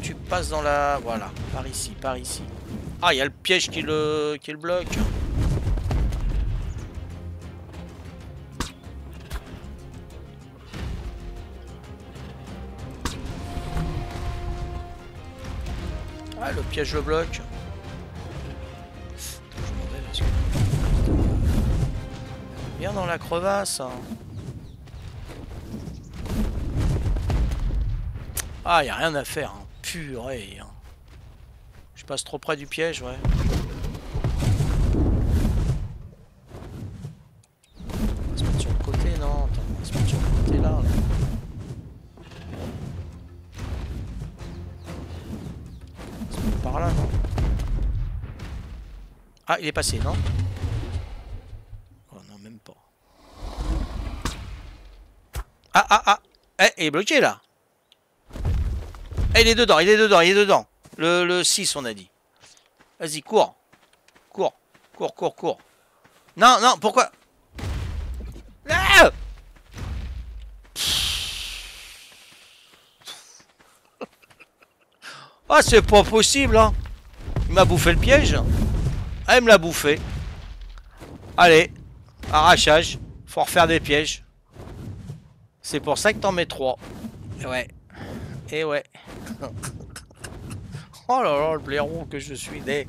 tu passes dans la... Voilà, par ici, par ici. Ah, il y a le piège qui le bloque. Ah, le piège le bloque. Bien dans la crevasse. Hein. Ah, y a rien à faire. Hein. Purée. Hein. Je passe trop près du piège, ouais. On va se mettre sur le côté, non? Attends, on va se mettre sur le côté là. On va se mettre par là, non? Ah, il est passé, non? Oh non, même pas. Ah, ah, ah! Eh, il est bloqué là! Eh, il est dedans, il est dedans, il est dedans! Le 6, on a dit. Vas-y, cours! Cours! Cours, cours, cours! Non, non, pourquoi? Ah! Ah, c'est pas possible, hein! Il m'a bouffé le piège! Ah, il me l'a bouffé! Allez! Arrachage! Faut refaire des pièges! C'est pour ça que t'en mets 3. Ouais. Et ouais. Oh là là, le blaireau que je suis né.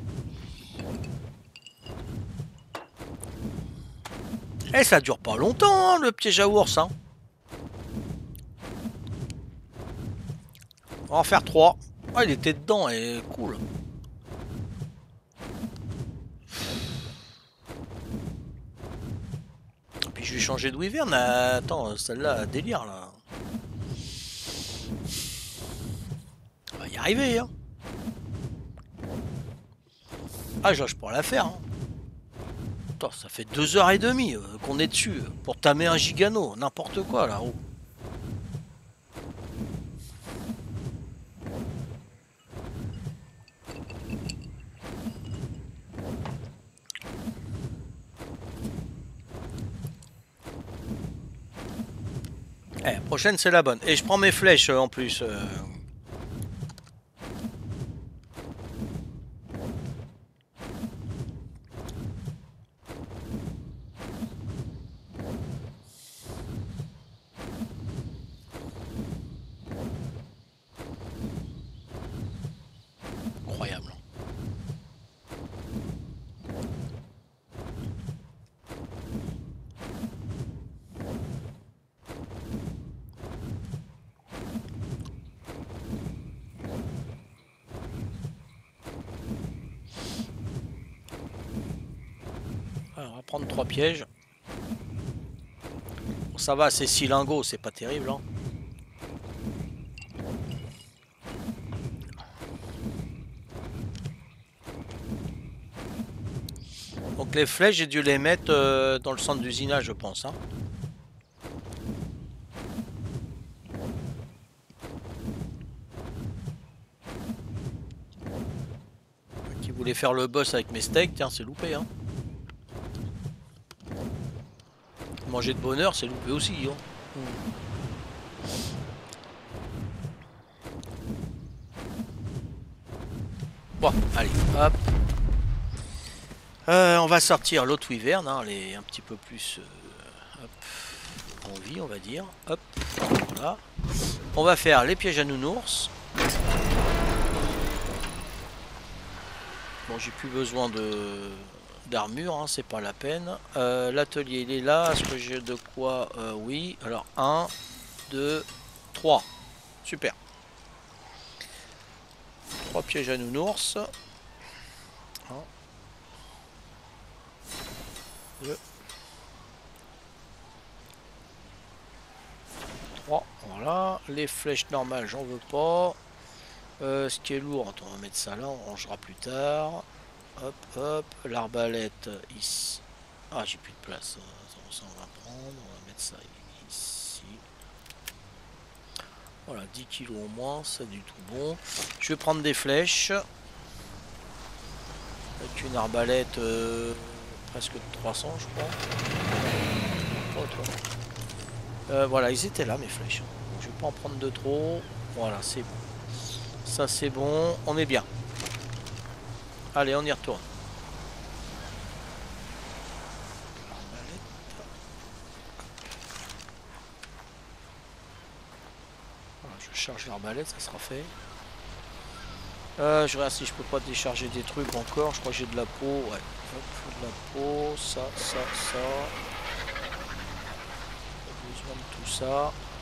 Eh, ça dure pas longtemps, hein, le piège à ours. Hein. On va en faire 3. Ah, il était dedans, et cool. Puis je vais changer de wyvern. Attends, celle-là, délire, là. On va y arriver, hein. Ah, je pourrais la faire, hein. Attends, ça fait 2h30 qu'on est dessus pour tamer un gigano, n'importe quoi là-haut. Eh, la prochaine c'est la bonne. Et je prends mes flèches en plus. Incroyable. Alors, on va prendre 3 pièges. Bon, ça va, c'est 6 lingots, c'est pas terrible. Hein. Donc les flèches, j'ai dû les mettre dans le centre d'usinage, je pense. Hein. Qui voulait faire le boss avec mes steaks, tiens, c'est loupé. Hein. Manger de bonheur, c'est loupé aussi. Hein. Bon, allez, hop. On va sortir l'autre wyvern, hein, elle est un petit peu plus hop, en vie, on va dire. Hop, voilà. On va faire les pièges à nounours. Bon, j'ai plus besoin d'armure, hein, c'est pas la peine. L'atelier, il est là. Est-ce que j'ai de quoi? Oui. Alors, 1, 2, 3. Super. 3 pièges à nounours. 2, 3, voilà. Les flèches normales, j'en veux pas. Ce qui est lourd, attends, on va mettre ça là, on rangera plus tard. Hop, hop, l'arbalète ici. Ah, j'ai plus de place. Ça, on va prendre, on va mettre ça ici. Voilà, 10 kilos au moins, c'est du tout bon. Je vais prendre des flèches. Avec une arbalète presque de 300, je crois. Oh, toi. Voilà, ils étaient là, mes flèches. Je vais pas en prendre de trop. Voilà, c'est bon. Ça c'est bon, on est bien. Allez, on y retourne. Voilà, je charge l'arbalète, ça sera fait. Je regarde si je peux pas décharger des trucs encore. Je crois que j'ai de la peau. Ouais. Hop, de la peau. Ça. Pas besoin de tout ça.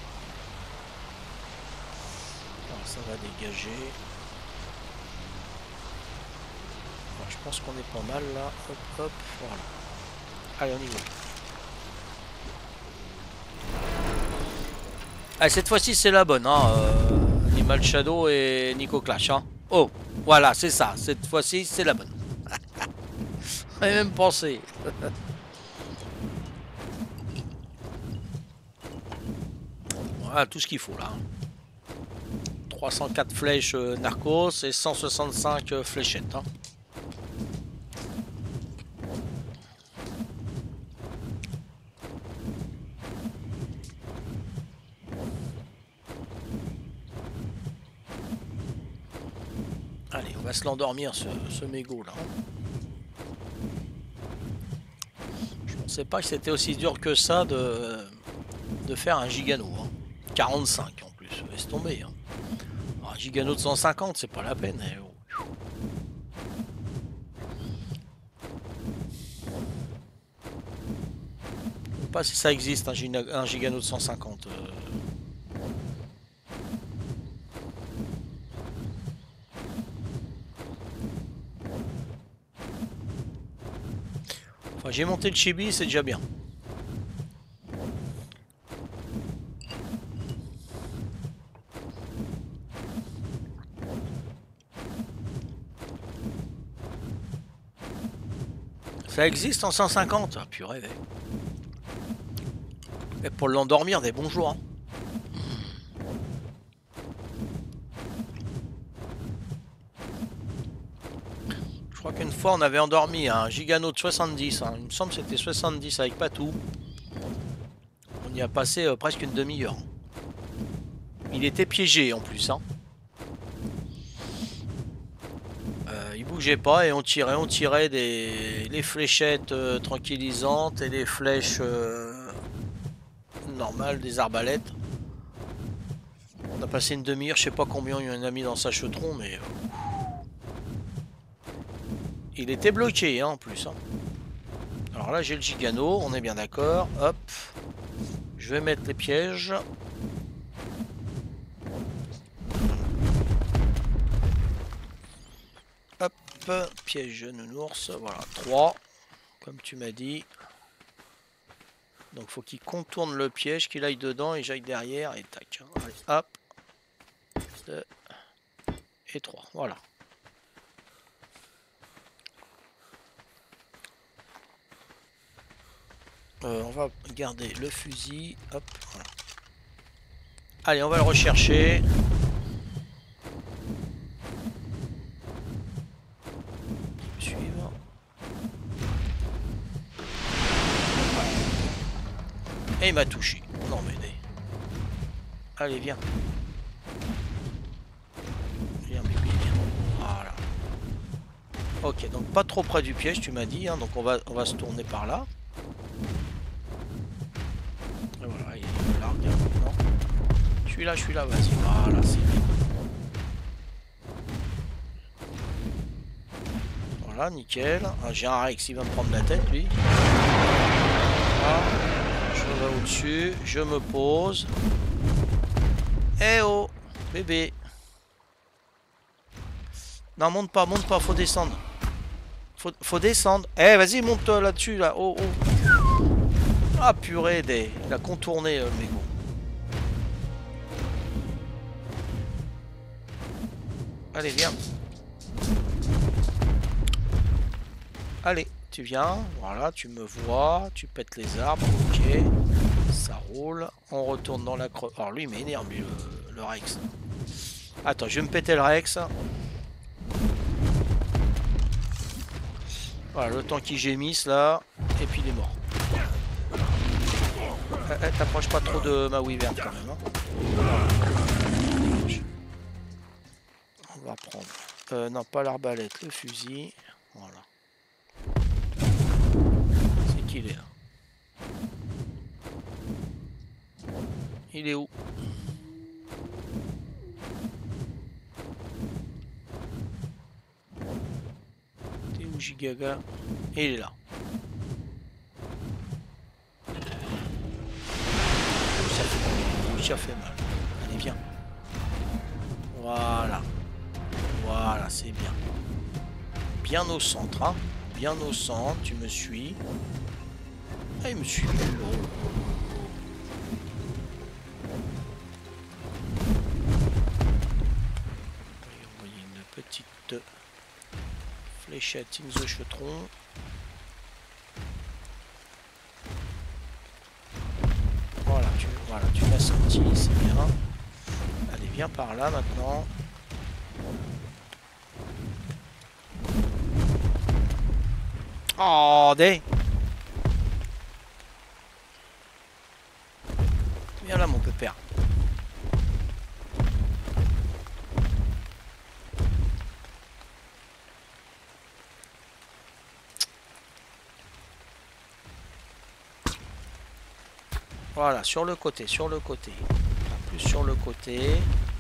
Alors, ça va dégager. Alors, je pense qu'on est pas mal là. Hop. Voilà. Allez, on y va. Allez, cette fois-ci, c'est la bonne. Hein. Animal Shadow et Nico Clash. Hein. Oh, voilà, c'est ça. Cette fois-ci, c'est la bonne. J'avais même pensé. Voilà tout ce qu'il faut là. 304 flèches narcos et 165 fléchettes. Hein. Allez, on va se l'endormir ce mégot là. Je pensais pas que c'était aussi dur que ça de faire un gigano. Hein. 45 en plus, laisse tomber. Hein. Alors, un gigano de 150, c'est pas la peine. Eh, oh. Je sais pas si ça existe un gigano de 150. Enfin, j'ai monté le chibi, c'est déjà bien. Ça existe en 150. Ah, purée. Et pour l'endormir, des bons jours. Hein. Je crois qu'une fois, on avait endormi un gigano de 70. Hein. Il me semble que c'était 70 avec Patou. On y a passé presque une demi-heure. Il était piégé en plus. Hein. Il bougeait pas et on tirait les fléchettes tranquillisantes et les flèches normales des arbalètes. On a passé une demi-heure, je sais pas combien il en a mis dans sa chetron, mais il était bloqué hein, en plus. Hein. Alors là j'ai le gigano, on est bien d'accord. Hop, je vais mettre les pièges. Hop, piège nounours, voilà, 3, comme tu m'as dit. Donc faut qu'il contourne le piège, qu'il aille dedans et j'aille derrière et tac. Allez, hop. 2 et 3, voilà. On va garder le fusil, hop, voilà. Allez, on va le rechercher. Suivre. Et il m'a touché. Non mais... Allez, viens. Viens, bébé, viens. Voilà. Ok, donc pas trop près du piège, tu m'as dit. Hein, donc on va se tourner par là. Et voilà, il est largue. Non. Je suis là, vas-y. Voilà, c'est bien. Voilà, nickel. Ah, j'ai un Rex, il va me prendre la tête, lui. Voilà. Je vais au-dessus, je me pose. Eh oh, bébé. Non, monte pas, faut descendre. Faut descendre. Eh, vas-y, monte là-dessus, là. Oh, oh. Ah, purée, il a contourné le mégot. Allez, viens. Allez, tu viens. Voilà, tu me vois. Tu pètes les arbres. Ok. Ça roule. On retourne dans la creuse. Alors, lui, il m'énerve, lui, le Rex. Attends, je vais me péter le Rex. Voilà, le temps qu'il gémisse, là. Et puis, il est mort. T'approches pas trop de ma wyvern, quand même. Hein. va reprendre. Non, pas l'arbalète, le fusil. Voilà. C'est qu'il est là. Il est où? T'es où, Gigaga? Il est là. Ça fait mal. Allez, viens. Voilà. Voilà, c'est bien. Bien au centre, hein. Bien au centre, tu me suis. Ah, il me suit. Envoyer une petite fléchette in the chetron. Voilà, tu m'as senti, c'est bien. Allez, viens par là maintenant. Oh, des. Viens là, mon pépère. Voilà, sur le côté, sur le côté. Plus sur le côté.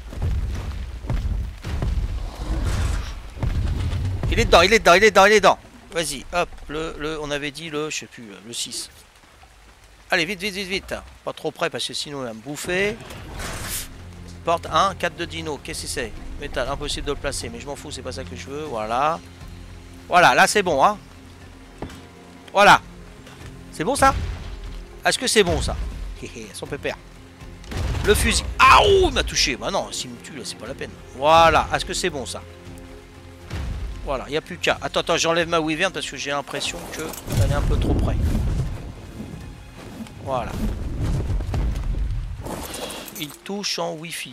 Il est dedans, il est dedans, il est dedans, il est dedans. Vas-y, hop, on avait dit le, je sais plus, le 6. Allez, vite, vite, vite, vite. Pas trop près parce que sinon il va me bouffer. Porte 1, 4 de dino. Qu'est-ce que c'est? Métal, impossible de le placer, mais je m'en fous, c'est pas ça que je veux. Voilà. Voilà, là c'est bon, hein. Voilà. C'est bon ça? Est-ce que c'est bon ça? Son pépère. Le fusil. Ah, oh, il m'a touché. Bah non, s'il me tue, là, c'est pas la peine. Voilà. Est-ce que c'est bon ça? Voilà, il n'y a plus qu'à. Attends, attends, j'enlève ma wyvern parce que j'ai l'impression que elle est un peu trop près. Voilà. Il touche en wifi.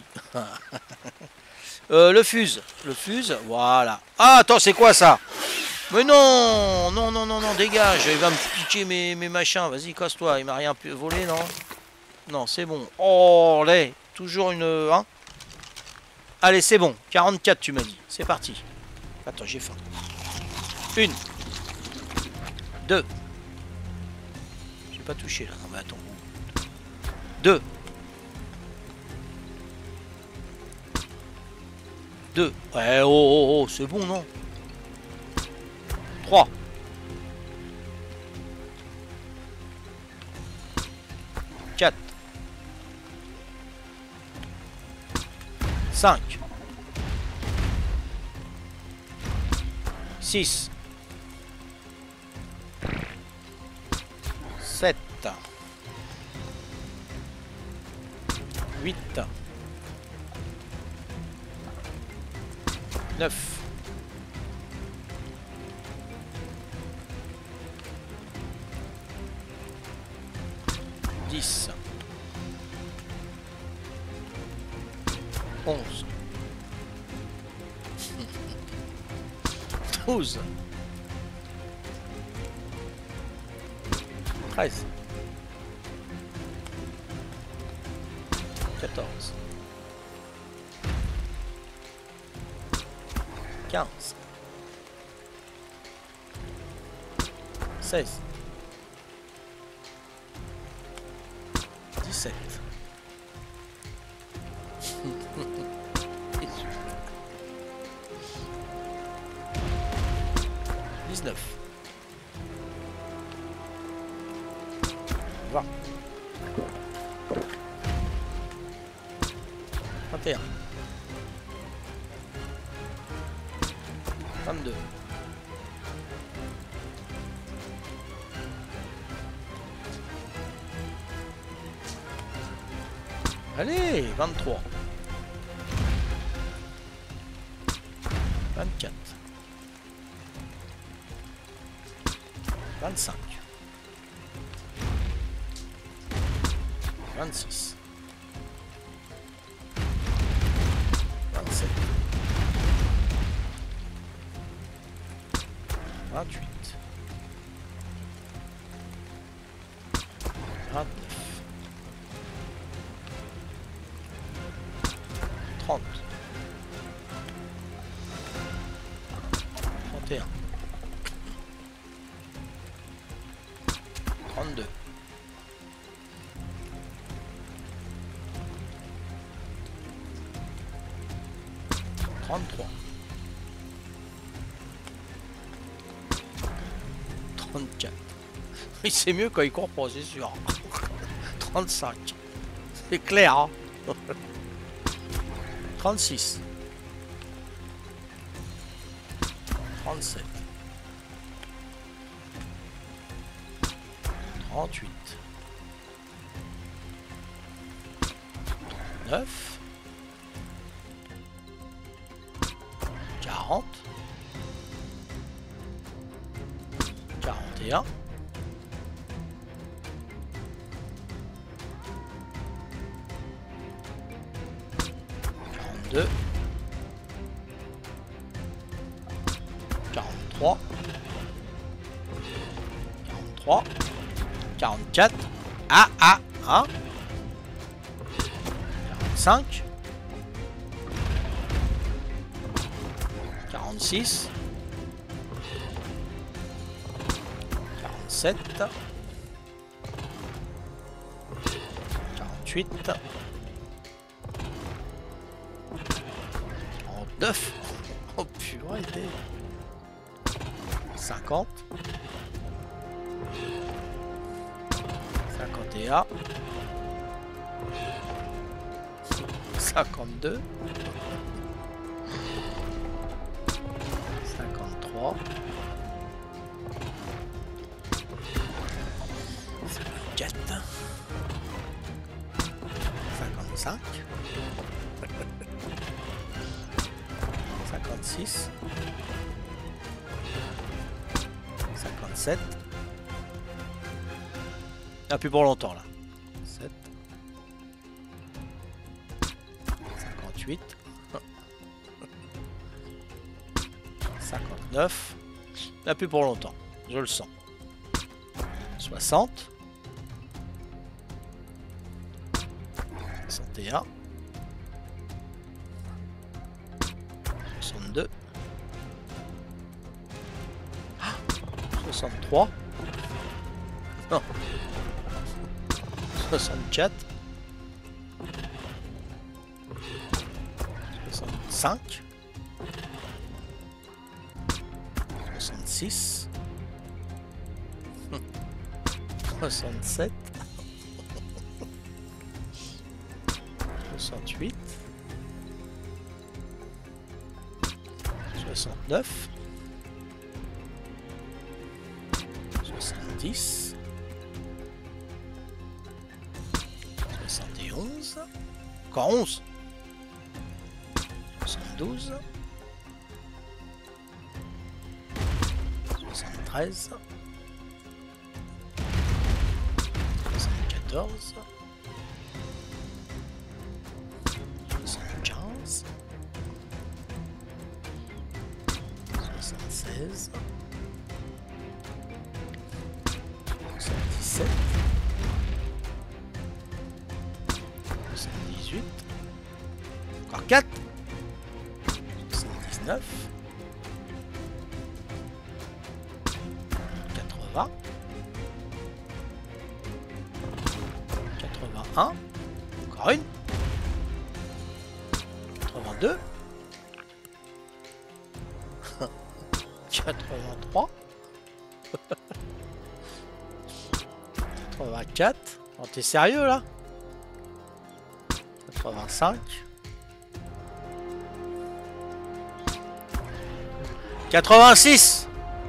Le fuse. Le fuse. Voilà. Ah, attends, c'est quoi ça? Mais non, non, non, non, non, dégage. Il va me piquer mes machins. Vas-y, casse-toi. Il m'a rien pu voler, non? Non, c'est bon. Oh, là, toujours une... Hein. Allez, c'est bon. 44, tu m'as dit. C'est parti. Attends, j'ai faim. 1. 2. J'ai pas touché, là. Non, mais attends. 2. 2. Ouais, oh, oh, oh, c'est bon, non? 3. 4. 5. 6. 7. 8. 9. 10. 11. 12. 13. 14. 15. 16. 17. 19. 20. 21. 22. 23. 24. 25. 26. 27. 28. 29. 30. 31. 32. 33. 34. Oui, c'est mieux quand il court pas, c'est sûr. 35. C'est clair, hein. 36. 37. 38. 39. 40. 41. 42. 43. 43. 44. Ah, ah, hein. 45. 46. 47. 48. 49. Oh purée. 50. 51. 52. 53. 54. 55. 56. 57. Ah, plus pour longtemps là. 7. 58. 59. Là, plus pour longtemps. Je le sens. 60. 61. 62. 63. Non. 64. 65. 66. 67. 68. 69. 70. 71. Encore 11. 72. 73. 74. 75. 76. 77. 78. Encore 4. 79. 80. 81. Encore une. 82. 83. 84. Oh, t'es sérieux là? 85. 86.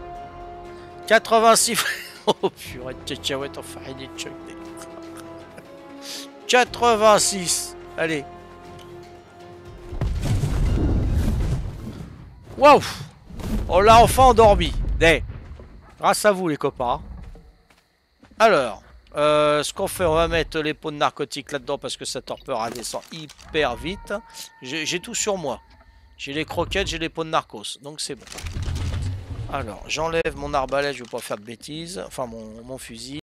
86. Oh purée de cacahuètes, enfin il est chuck. 86. Allez. Waouh. On l'a enfin endormi. Grâce à vous les copains. Alors, ce qu'on fait, on va mettre les pots de narcotiques là-dedans parce que sa torpeur elle descend hyper vite. J'ai tout sur moi. J'ai les croquettes, j'ai les pots de narcos. Donc c'est bon. Alors, j'enlève mon arbalète, je ne veux pas faire de bêtises. Enfin, mon fusil.